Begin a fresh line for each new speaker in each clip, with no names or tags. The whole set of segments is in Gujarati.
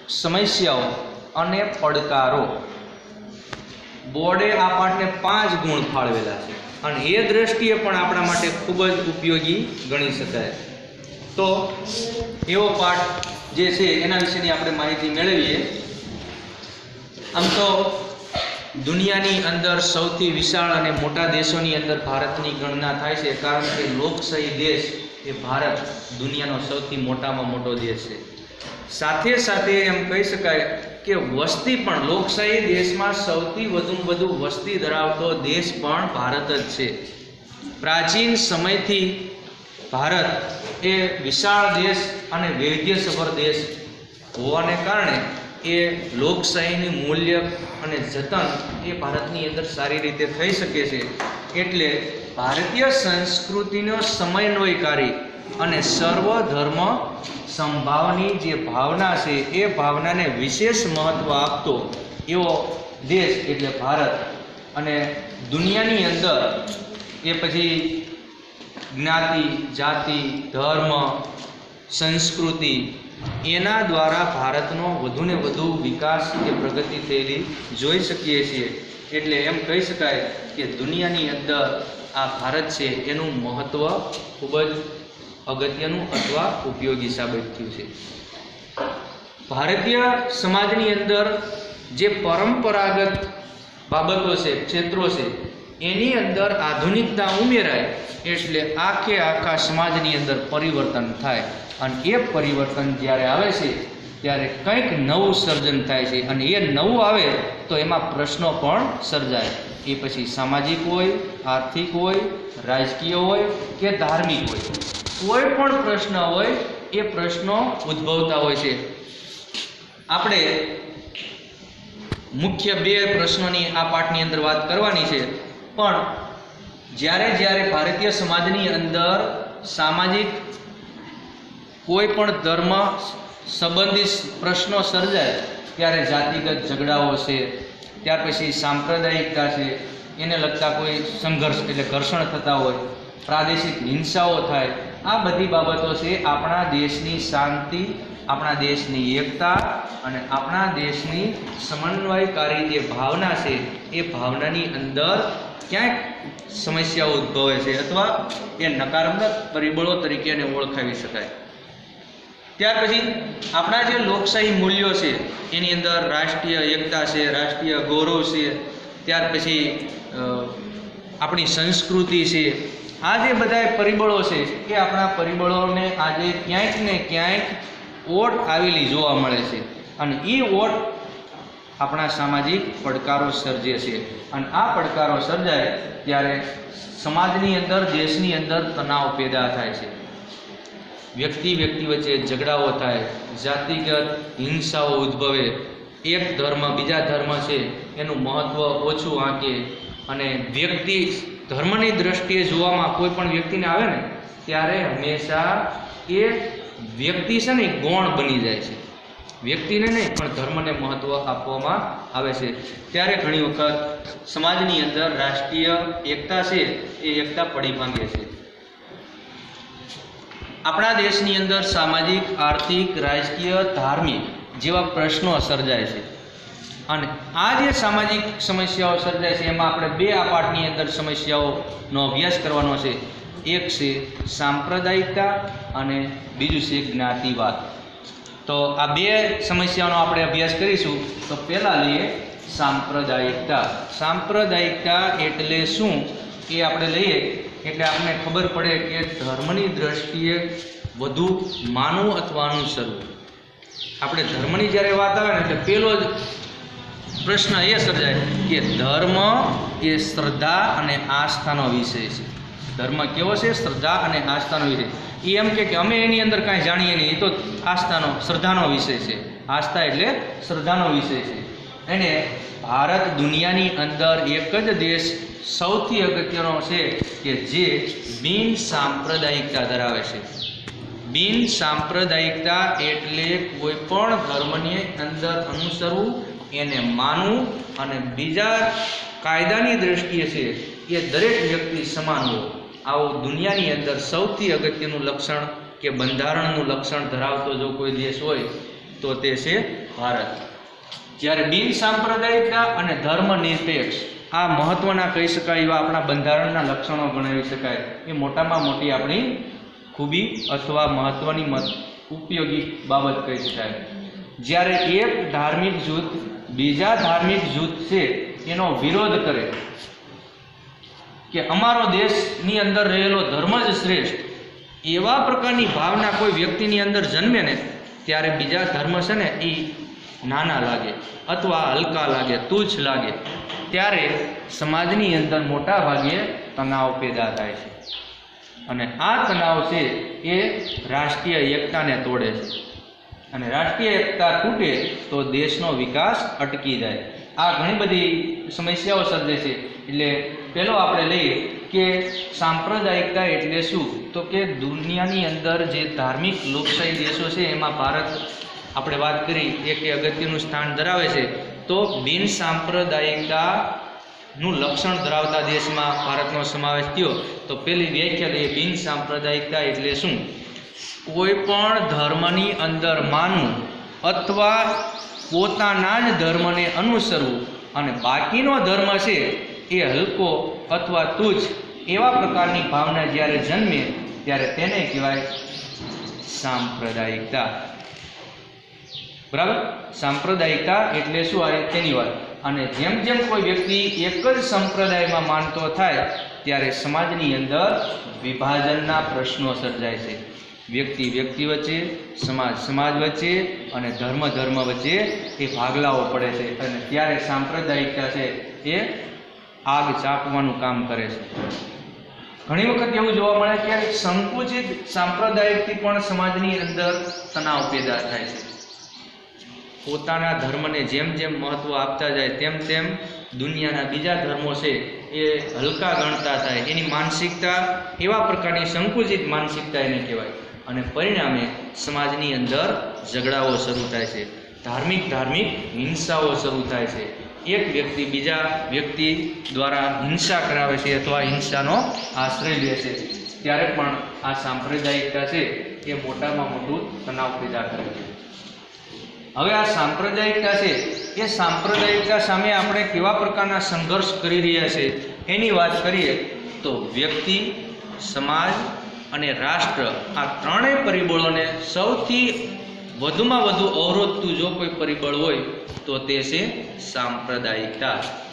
સમસ્યાઓ અને પડકારો બોર્ડે આ પાઠને 5 ગુણ ફાળવેલા છે અને એ દ્રષ્ટિએ પણ આપણા માટે ખૂબ જ ઉપયોગી ગણી શકાય. તો એવો પાઠ જે છે એના વિશેની આપણે માહિતી મેળવીએ. આમ તો દુનિયાની અંદર સૌથી વિશાળ અને મોટા દેશોની અંદર ભારતની ગણના થાય છે, કારણ કે લોકશાહી દેશ એ ભારત દુનિયાનો સૌથી મોટામાં મોટો દેશ છે. સાથે સાથે એમ કહી શકાય કે વસ્તી પણ લોકશાહી દેશમાં સૌથી વધુ વસ્તી ધરાવતો દેશ પણ ભારત જ છે. પ્રાચીન સમયથી ભારત એ વિશાળ દેશ અને વૈવિધ્યસભર દેશ હોવાને કારણે એ લોકશાહીનું મૂલ્ય અને જતન એ ભારતની અંદર સારી રીતે થઈ શકે છે. એટલે ભારતીય સંસ્કૃતિનો સમન્વયકારી અને સર્વધર્મ સંભાવની જે ભાવના છે એ ભાવનાને વિશેષ મહત્ત્વ આપતો એવો દેશ એટલે ભારત. અને દુનિયાની અંદર એ પછી જ્ઞાતિ, જાતિ, ધર્મ, સંસ્કૃતિ એના દ્વારા ભારતનો વધુને વધુ વિકાસ કે પ્રગતિ થયેલી જોઈ શકીએ છીએ. એટલે એમ કહી શકાય કે દુનિયાની અંદર આ ભારત છે એનું મહત્ત્વ ખૂબ જ અગત્યનું અથવા ઉપયોગી સાબિત થયું છે. ભારતીય સમાજની અંદર જે પરંપરાગત બાબતો છે, ક્ષેત્રો છે, એની અંદર આધુનિકતા ઉમેરાય એટલે આખા સમાજની અંદર પરિવર્તન થાય. અને એ પરિવર્તન જ્યારે આવે છે ત્યારે કંઈક નવું સર્જન થાય છે. અને એ નવું આવે તો એમાં પ્રશ્નો પણ સર્જાય. એ પછી સામાજિક હોય, આર્થિક હોય, રાજકીય હોય કે ધાર્મિક હોય, કોઈ પણ પ્રશ્ન હોય એ પ્રશ્નો ઉદ્ભવતા હોય છે. આપણે મુખ્ય 2 પ્રશ્નોની આ પાઠની અંદર વાત કરવાની છે. પણ જ્યારે ભારતીય સમાજની અંદર સામાજિક કોઈ પણ ધર્મ સંબંધિત પ્રશ્નો સર્જાય ત્યારે જાતિગત ઝઘડાઓ છે, ત્યાર પછી સાંપ્રદાયિકતા છે, એને લગતા કોઈ સંઘર્ષ એટલે ઘર્ષણ થતા હોય, પ્રાદેશિક હિંસાઓ થાય, આ બધી બાબતો છે આપણા દેશની શાંતિ, આપણા દેશની એકતા અને આપણા દેશની સમન્વયકારી જે ભાવના છે એ ભાવનાની અંદર ક્યાંક સમસ્યાઓ ઉદ્ભવે છે અથવા એ નકારાત્મક પરિબળો તરીકે એને ઓળખાવી શકાય. ત્યાર પછી આપણા જે લોકશાહી મૂલ્યો છે એની અંદર રાષ્ટ્રીય એકતા છે, રાષ્ટ્રીય ગૌરવ છે, ત્યાર પછી આપણી સંસ્કૃતિ છે, આ જે બધા પરિબળો છે એ આપણા પરિબળોને આજે ક્યાંક ને ક્યાંક ઓટ આવેલી જોવા મળે છે. અને એ ઓટ આપણા સામાજિક પડકારો સર્જે છે. અને આ પડકારો સર્જાય ત્યારે સમાજની અંદર, દેશની અંદર તણાવ પેદા થાય છે. વ્યક્તિ વચ્ચે ઝઘડાઓ થાય, જાતિગત હિંસાઓ ઉદ્ભવે, એક ધર્મ બીજા ધર્મ છે એનું મહત્ત્વ ઓછું આંકે અને વ્યક્તિ ધર્મની દ્રષ્ટિએ જોવામાં કોઈ પણ વ્યક્તિને આવે ને ત્યારે હંમેશા એ વ્યક્તિ છે ને ગૌણ બની જાય છે. વ્યક્તિને નહીં પણ ધર્મને મહત્ત્વ આપવામાં આવે છે. ત્યારે ઘણી વખત સમાજની અંદર રાષ્ટ્રીય એકતા છે એ એકતા પડી ભાંગે છે. આપણા દેશની અંદર સામાજિક, આર્થિક, રાજકીય, ધાર્મિક જેવા પ્રશ્નો સર્જાય છે. અને આ જે સામાજિક સમસ્યાઓ સર્જાય છે એમાં આપણે 2 આ પાઠની અંદર સમસ્યાઓનો અભ્યાસ કરવાનો છે. એક છે સાંપ્રદાયિકતા અને બીજું છે જ્ઞાતિવાદ. તો આ 2 સમસ્યાઓનો આપણે અભ્યાસ કરીશું. તો પહેલાં લઈએ સાંપ્રદાયિકતા. સાંપ્રદાયિકતા એટલે શું એ આપણે લઈએ એટલે આપણને ખબર પડે કે ધર્મની દ્રષ્ટિએ વધુ માનવું અથવા અનુસરવું. આપણે ધર્મની જ્યારે વાત આવે ને એટલે પહેલો જ પ્રશ્ન એ સર્જાય કે ધર્મ એ શ્રદ્ધા અને આસ્થાનો વિષય છે. ધર્મ કેવો છે? શ્રદ્ધા અને આસ્થાનો વિષય. એ એમ કે અમે એની અંદર કાંઈ જાણીએ નહીં, એ તો આસ્થાનો, શ્રદ્ધાનો વિષય છે. આસ્થા એટલે શ્રદ્ધાનો વિષય છે. અને ભારત દુનિયાની અંદર એક જ દેશ સૌથી અગત્યનો છે કે જે બિન સાંપ્રદાયિકતા ધરાવે છે. બિન સાંપ્રદાયિકતા એટલે કોઈ પણ ધર્મની અંદર અનુસરવું, એને માનવું અને બીજા કાયદાની દ્રષ્ટિએ છે એ દરેક વ્યક્તિ સમાન હોય. આવું દુનિયાની અંદર સૌથી અગત્યનું લક્ષણ કે બંધારણનું લક્ષણ ધરાવતો જો કોઈ દેશ હોય તો તે છે ભારત. જ્યારે બિન સાંપ્રદાયિકતા અને ધર્મ નિરપેક્ષ આ મહત્વના કહી શકાય એવા આપણા બંધારણના લક્ષણો ગણાવી શકાય. એ મોટામાં મોટી આપણી ખૂબી અથવા મહત્વની ઉપયોગી બાબત કહી શકાય. જ્યારે એક ધાર્મિક જૂથ બીજા ધાર્મિક જૂથ છે એનો વિરોધ કરે કે અમારો દેશની અંદર રહેલો ધર્મ જ શ્રેષ્ઠ, એવા પ્રકારની ભાવના કોઈ વ્યક્તિની અંદર જન્મે ને ત્યારે બીજા ધર્મ છે ને એ નાના લાગે અથવા હલકા લાગે, તુચ્છ લાગે. ત્યારે સમાજની અંદર મોટા ભાગે તણાવ પેદા થાય છે અને આ તણાવ છે એ રાષ્ટ્રીય એકતાને તોડે છે અને રાષ્ટ્રીય એકતા તૂટે તો દેશનો વિકાસ અટકી જાય. આ ઘણી બધી સમસ્યાઓ સર્જે છે. એટલે પહેલો આપણે લઈએ કે સાંપ્રદાયિકતા એટલે શું? તો કે દુનિયાની અંદર જે ધાર્મિક લોકશાહી દેશો છે એમાં ભારત આપણે વાત કરી એક અગત્યનું સ્થાન ધરાવે છે. તો બિન સાંપ્રદાયિકતાનું લક્ષણ ધરાવતા દેશમાં ભારતનો સમાવેશ થયો. તો પહેલી વ્યાખ્યા લઈએ, બિન સાંપ્રદાયિકતા એટલે શું? કોઈ પણ ધર્મની અંદર માનવું અથવા પોતાના જ ધર્મને અનુસરવું અને બાકીનો ધર્મ છે એ હલકો અથવા તુચ્છ એવા પ્રકારની ભાવના જ્યારે જન્મે ત્યારે તેને કહેવાય સાંપ્રદાયિકતા. બરાબર? સાંપ્રદાયિકતા એટલે શું આ તેની વાત. અને જેમ જેમ કોઈ વ્યક્તિ એક જ સંપ્રદાયમાં માનતો થાય ત્યારે સમાજની અંદર વિભાજનના પ્રશ્નો સર્જાય છે. વ્યક્તિ વચ્ચે, સમાજ વચ્ચે અને ધર્મ વચ્ચે એ ભાગલાઓ પડે છે અને ત્યારે સાંપ્રદાયિકતા છે એ આગ ચાપવાનું કામ કરે છે. ઘણી વખત એવું જોવા મળે કે સંકુચિત સાંપ્રદાયિકથી પણ સમાજની અંદર તણાવ પેદા થાય છે. પોતાના ધર્મને જેમ જેમ મહત્વ આપતા જાય તેમ તેમ દુનિયાના બીજા ધર્મો છે એ હલકા ગણતા થાય. એની માનસિકતા એવા પ્રકારની સંકુચિત માનસિકતા એને કહેવાય અને પરિણામે સમાજની અંદર ઝઘડાઓ શરૂ થાય છે. ધાર્મિક હિંસાઓ શરૂ થાય છે. એક વ્યક્તિ બીજા વ્યક્તિ દ્વારા હિંસા કરાવે છે અથવા હિંસાનો આશ્રય લે છે ત્યારે પણ આ સાંપ્રદાયિકતા છે એ મોટામાં મોટું તણાવ પેદા કરે છે. હવે આ સાંપ્રદાયિકતા છે એ સાંપ્રદાયિકતા સામે આપણે કેવા પ્રકારના સંઘર્ષ કરી રહ્યા છે એની વાત કરીએ તો વ્યક્તિ, સમાજ અને રાષ્ટ્ર આ ત્રણેય પરિબળોને સૌથી વધુમાં વધુ અવરોધતું જો કોઈ પરિબળ હોય તો તે છે સાંપ્રદાયિકતા.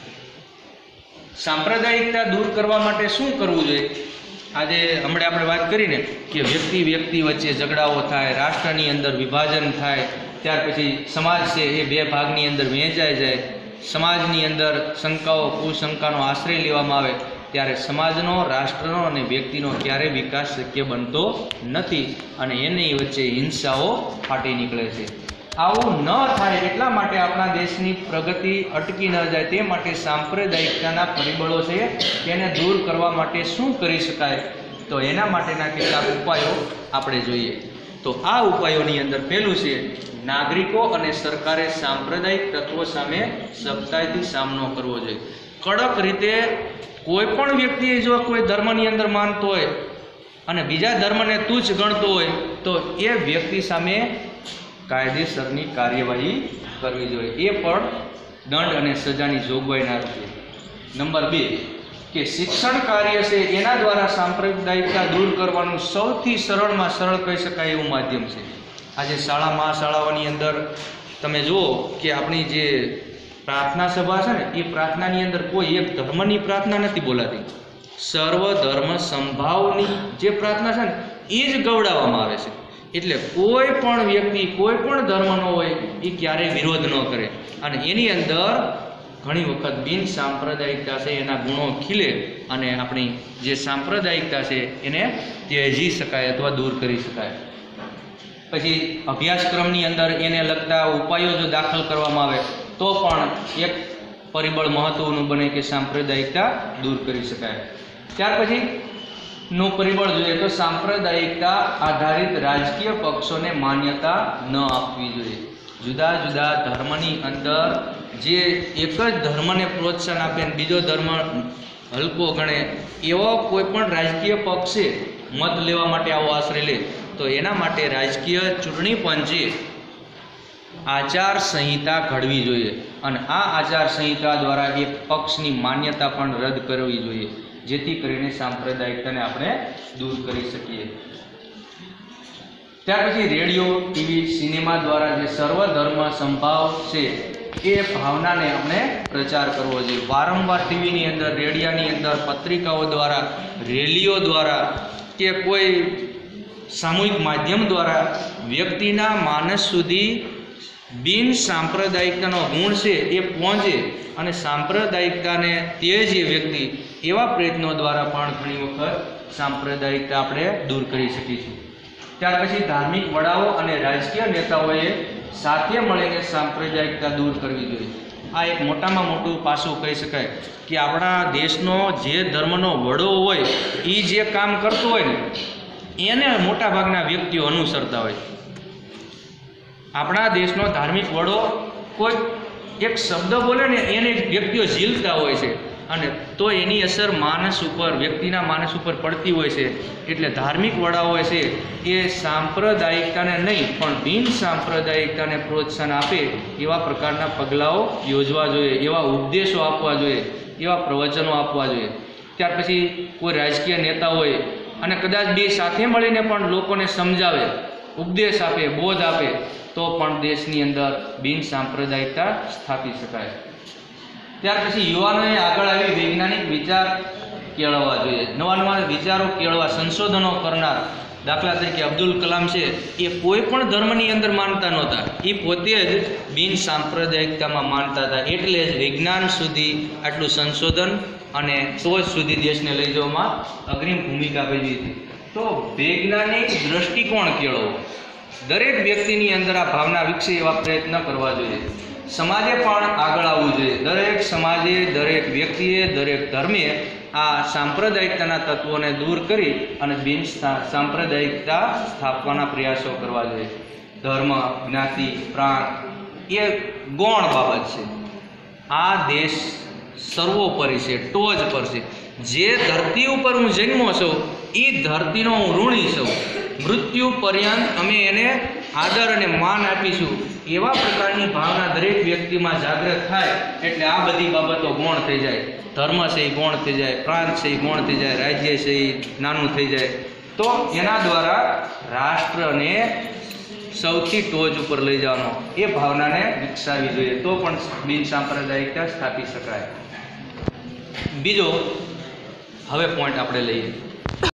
સાંપ્રદાયિકતા દૂર કરવા માટે શું કરવું જોઈએ? આજે હમણાં આપણે વાત કરીને કે વ્યક્તિ વચ્ચે ઝઘડાઓ થાય, રાષ્ટ્રની અંદર વિભાજન થાય, ત્યાર પછી સમાજ છે એ બે ભાગની અંદર વહેંચાઈ જાય, સમાજની અંદર શંકાઓ કુશંકાનો આશ્રય લેવામાં આવે ત્યારે સમાજનો, રાષ્ટ્રનો અને વ્યક્તિનો ક્યારેય વિકાસ શક્ય બનતો નથી અને એની વચ્ચે હિંસાઓ ફાટી નીકળે છે. આવું ન થાય એટલા માટે આપણા દેશની પ્રગતિ અટકી ન જાય તે માટે સાંપ્રદાયિકતાના પરિબળો છે તેને દૂર કરવા માટે શું કરી શકાય? તો એના માટેના કેટલાક ઉપાયો આપણે જોઈએ. તો આ ઉપાયોની અંદર પહેલું છે નાગરિકો અને સરકારે સાંપ્રદાયિક તત્વો સામે સખ્તાઈથી સામનો કરવો જોઈએ. કડક રીતે કોઈ પણ વ્યક્તિ જો કોઈ ધર્મની અંદર માનતો હોય અને બીજા ધર્મને તુચ્છ ગણતો હોય તો એ વ્યક્તિ સામે કાયદેસરની કાર્યવાહી કરવી જોઈએ. એ પણ દંડ અને સજાની જોગવાઈના રૂપે. નંબર 2 કે શિક્ષણ કાર્ય છે એના દ્વારા સાંપ્રદાયિકતા દૂર કરવાનું સૌથી સરળમાં સરળ કહી શકાય એવું માધ્યમ છે. આજે શાળાઓની અંદર તમે જુઓ કે આપણી જે પ્રાર્થના સભા છે ને એ પ્રાર્થનાની અંદર કોઈ એક ધર્મની પ્રાર્થના નથી બોલાતી. સર્વ ધર્મ સંભાવની જે પ્રાર્થના છે ને એ જ ગવડાવવામાં આવે છે. એટલે કોઈ પણ વ્યક્તિ કોઈ પણ ધર્મનો હોય એ ક્યારેય વિરોધ ન કરે અને એની અંદર ઘણી વખત બિન સાંપ્રદાયિકતા છે એના ગુણો ખીલે અને આપણી જે સાંપ્રદાયિકતા છે એને ત્યજી શકાય અથવા દૂર કરી શકાય. પછી અભ્યાસક્રમની અંદર એને લગતા ઉપાયો જો દાખલ કરવામાં આવે તો પણ એક પરિબળ મહત્વનું બને કે સાંપ્રદાયિકતા દૂર કરી શકાય. ત્યાર પછી નું પરિબળ જોઈએ તો સાંપ્રદાયિકતા આધારિત રાજકીય પક્ષોને માન્યતા ન આપવી જોઈએ. જુદા જુદા ધર્મની અંદર જે એક જ ધર્મને પ્રોત્સાહન આપે અને બીજો ધર્મ હલકો ગણે એવો કોઈ પણ રાજકીય પક્ષે મત લેવા માટે આવો આશ્રય લે તો એના માટે રાજકીય ચૂંટણી પંચે આચાર સંહિતા ઘડવી જોઈએ અને આ આચાર સંહિતા દ્વારા એ પક્ષની માન્યતા પણ રદ કરવી જોઈએ, જેથી કરીને સાંપ્રદાયિકતાને આપણે દૂર કરી શકીએ. ત્યાર પછી રેડિયો, ટીવી, સિનેમા દ્વારા જે સર્વધર્મ સંભાવ છે એ ભાવનાને આપણે પ્રચાર કરવો જોઈએ. વારંવાર ટીવીની અંદર, રેડિયાની અંદર, પત્રિકાઓ દ્વારા, રેલીઓ દ્વારા કે કોઈ સામૂહિક માધ્યમ દ્વારા વ્યક્તિના માનસ સુધી બિન સાંપ્રદાયિકતાનો ગુણ છે એ પહોંચે અને સાંપ્રદાયિકતાને તેજે વ્યક્તિ, એવા પ્રયત્નો દ્વારા પણ ઘણી વખત સાંપ્રદાયિકતા આપણે દૂર કરી શકીશું. ત્યાર પછી ધાર્મિક વડાઓ અને રાજકીય નેતાઓએ સાથે મળીને સાંપ્રદાયિકતા દૂર કરવી જોઈએ. આ એક મોટામાં મોટું પાસું કહી શકાય કે આપણા દેશનો જે ધર્મનો વડો હોય એ જે કામ કરતો હોય ને એને મોટાભાગના વ્યક્તિઓ અનુસરતા હોય. આપણા દેશનો ધાર્મિક વડો કોઈ એક શબ્દ બોલે ને એને વ્યક્તિઓ ઝીલતા હોય છે અને તો એની અસર માનસ ઉપર, વ્યક્તિના માનસ ઉપર પડતી હોય છે. એટલે ધાર્મિક વડાઓ છે એ સાંપ્રદાયિકતાને નહીં પણ બિન સાંપ્રદાયિકતાને પ્રોત્સાહન આપે એવા પ્રકારના પગલાઓ યોજવા જોઈએ, એવા ઉપદેશો આપવા જોઈએ, એવા પ્રવચનો આપવા જોઈએ. ત્યાર પછી કોઈ રાજકીય નેતા હોય અને કદાચ બે સાથે મળીને પણ લોકોને સમજાવે, ઉપદેશ આપે, બોધ આપે તો પણ દેશની અંદર બિન સાંપ્રદાયિકતા સ્થાપી શકાય. ત્યાર પછી યુવાનોએ આગળ આવી વૈજ્ઞાનિક વિચાર કેળવવા જોઈએ, નવા નવા વિચારો કેળવવા, સંશોધનો કરનાર. દાખલા તરીકે અબ્દુલ કલામ છે એ કોઈ પણ ધર્મની અંદર માનતા નહોતા, એ પોતે જ બિન સાંપ્રદાયિકતામાં માનતા હતા. એટલે જ વિજ્ઞાન સુધી આટલું સંશોધન અને સોચ સુધી દેશને લઈ જવામાં અગ્રીમ ભૂમિકા ભજવી હતી. તો વૈજ્ઞાનિક દ્રષ્ટિકોણ કેળવો, દરેક વ્યક્તિની અંદર આ ભાવના વિકસે એવા પ્રયત્ન કરવા જોઈએ. સમાજે પણ આગળ આવવું જોઈએ. દરેક સમાજે, દરેક વ્યક્તિએ, દરેક ધર્મે આ સાંપ્રદાયિકતાના તત્વોને દૂર કરી અને બિન સાંપ્રદાયિકતા સ્થાપવાના પ્રયાસો કરવા જોઈએ. ધર્મ, જ્ઞાતિ, પ્રાંત એ ગૌણ બાબત છે. આ દેશ સર્વોપરી છે, ટોચ પર છે. જે ધરતી ઉપર હું જન્મો છું એ ધરતીનો હું ઋણી છું. મૃત્યુ પર્યંત અમે એને આદર અને માન આપીશું. એવા પ્રકારની ભાવના દરેક વ્યક્તિમાં જાગૃત થાય એટલે આ બધી બાબતો ગૌણ થઈ જાય. ધર્મ છે એ ગૌણ થઈ જાય, પ્રાંત છે એ ગૌણ થઈ જાય, રાજ્ય છે એ નાનું થઈ જાય. તો એના દ્વારા રાષ્ટ્રને સૌથી ટોચ ઉપર લઈ જવાનો એ ભાવનાને વિકસાવી જોઈએ, તો પણ બિન સાંપ્રદાયિકતા સ્થાપી શકાય. બીજો હવે પોઈન્ટ આપણે લઈએ.